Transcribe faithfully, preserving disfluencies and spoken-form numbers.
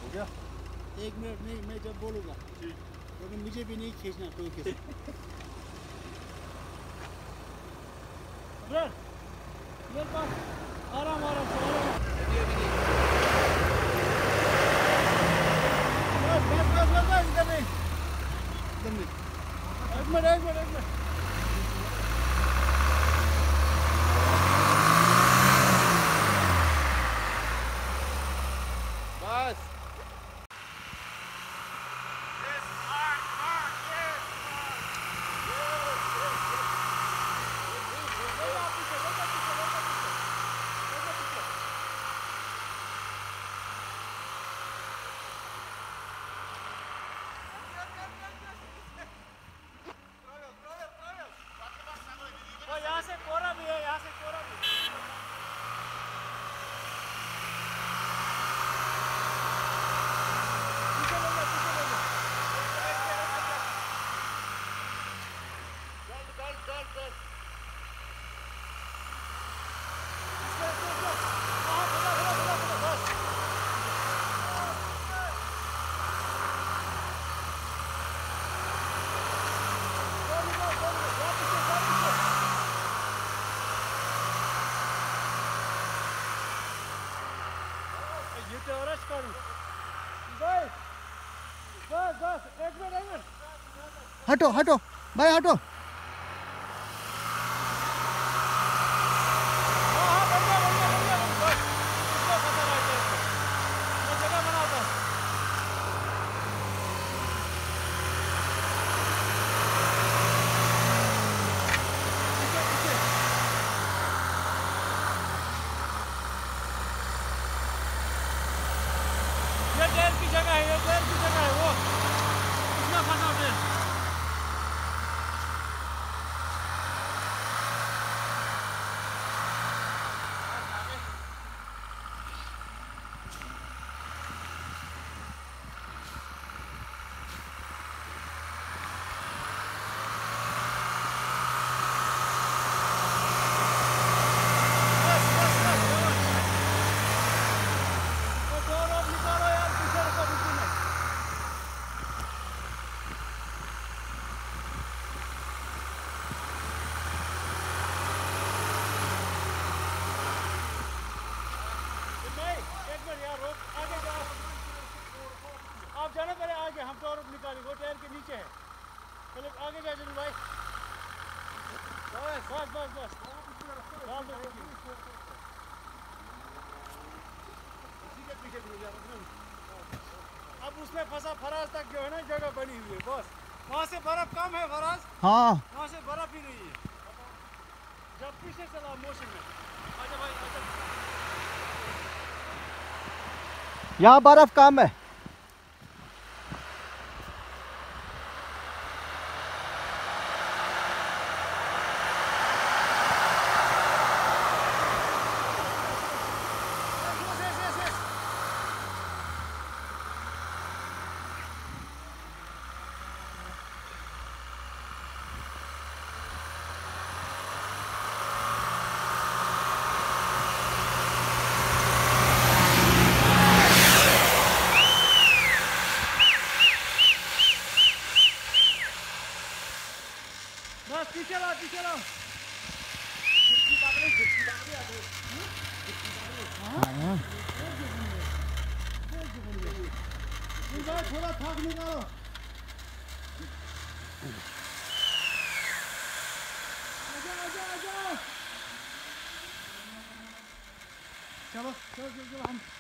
क्या? एक मिनट नहीं, मैं जब बोलूँगा तो मुझे भी नहीं खींचना कोई किसी। मेरे पास आराम आराम से आराम। बस बस बस बस बस इधर नहीं इधर नहीं। एक मिनट एक मिनट एक मिनट। बस यहाँ से कोरा भी है, यहाँ से कोरा भी। पीछे ले जा, पीछे ले जा। जल्द जल्द जल्द जल्द। इसमें इसमें इसमें। हाँ भला भला भला भला बस। दो मिनट दो मिनट जा पीछे जा पीछे। ये तो औरत करूँ। बस बस बस एक मिनट एक मिनट। हटो हटो भाई हटो। हाँ हाँ बढ़िया बढ़िया बढ़िया बस इसको पता रहता है इसको। मैं जगह बनाता हूँ। पीछे पीछे। ये डेर की जगह है, ये डेर की जगह है वो। इसमें फंसा डेर। बस बस बस बस। वो दो रोप निकालो यार, पीछे रखो बिल्कुल नहीं। नहीं एक मिनट यार रोक, आगे जाओ। आप जाना पहले आगे, हम तो रोप निकालेंगे, वो टायर के नीचे है। पहले आगे जाओ जल्दी भाई। बस बस बस बस डाल दो रोप। इसी के पीछे भी जा रहा है। अब उसमें फंसा फराज तक जो है ना जगह बनी हुई है बस। वहाँ से बर्फ कम है फराज, हाँ वहाँ से बर्फ ही नहीं है। जब पीछे चला मौसम में। आजा भाई आजा। यहाँ बर्फ कम है। Yes, yes, yes, yes. बस पीछे लाओ पीछे लाओ। जितनी पकड़ी जितनी पकड़ी आ गई। जितनी पकड़ी। हाँ निकालो थोड़ा थाक निकालो। आजा आजा आजा। चलो चलो चलो हम